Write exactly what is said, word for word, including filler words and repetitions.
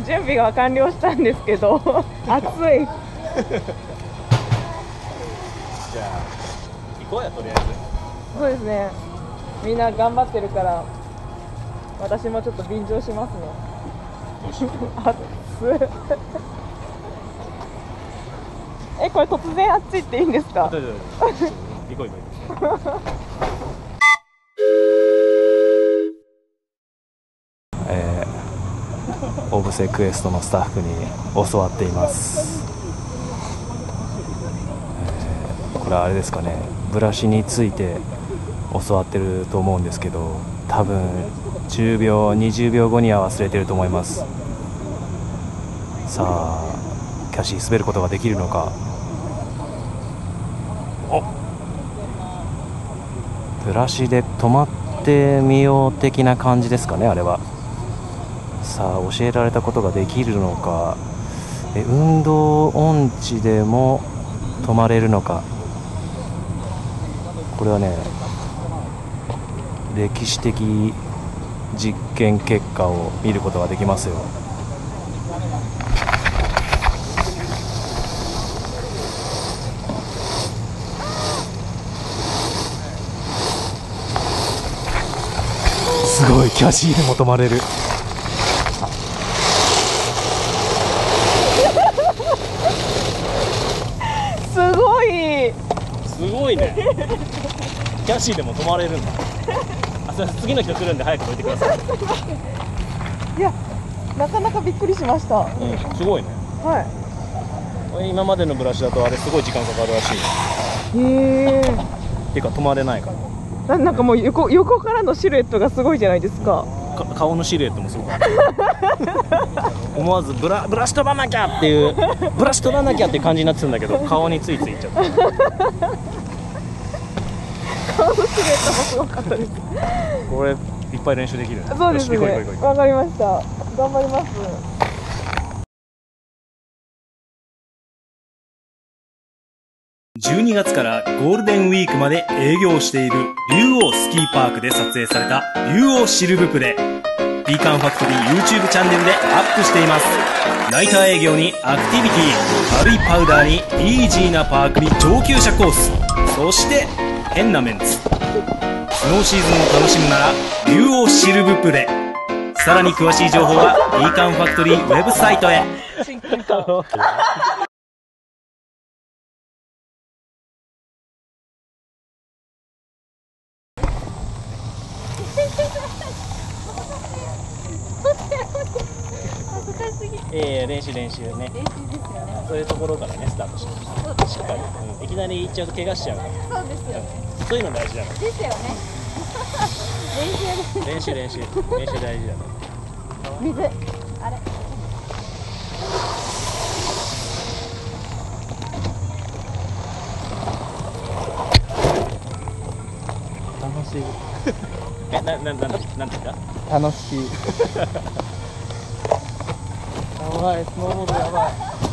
準備が完了したんですけど暑い。 じゃあ行こうや、とりあえず。 そうですね、みんな頑張ってるから私もちょっと便乗しますね。暑いえ、これ突然あっち行っていいんですか？ 行こう行こう。えー、オブセクエストのスタッフに教わっています。えー、これはあれですかね、ブラシについて教わってると思うんですけど、多分じゅうびょうにじゅうびょうごには忘れてると思います。さあキャシー滑ることができるのか。お、ブラシで止まってみよう的な感じですかね、あれは。さあ教えられたことができるのか、え運動音痴でも止まれるのか。これはね、歴史的実験結果を見ることができますよ。すごい、キャシーでも止まれる。 すごいすごいね。キャシーでも止まれるんだ。あ、次の人来るんで早くどいてください。 いや、なかなかびっくりしました。 うん、すごいね。 は今までのブラシだとあれすごい時間かかるらしい。 い。へえ。 っていうか止まれないから。 な、なんかもう横、横からのシルエットがすごいじゃないですか。 か顔のシルエットもすごかった。思わずブラブラシ飛ばなきゃっていうブラシ飛ばなきゃっていう感じになってたんだけど、顔についついいっちゃった。 顔のシルエットもすごかったです。 これいっぱい練習できるね。 そうですね。わかりました。頑張ります。 じゅうにがつからゴールデンウィークまで営業している竜王スキーパークで撮影された竜王シルブプレ。ビーカンファクトリー YouTube チャンネルでアップしています。ナイター営業にアクティビティ、軽いパウダーにイージーなパークに上級者コース、そして変なメンツ。スノーシーズンを楽しむなら竜王シルブプレ。さらに詳しい情報はビーカンファクトリーウェブサイトへ。 親近感。 えー、練習練習ね。 練習ですよね。 そういうところからねスタートしましそうですしっかり、うん、いきなり行っちゃうと怪我しちゃうから。 そうですよね。 そういうの大事だから。 ですよね。練習練習練習練習大事だから。 水。あれ。 楽しい。 え、な、な、な、なんですか。 楽しい。やばい、スノーボードやばい。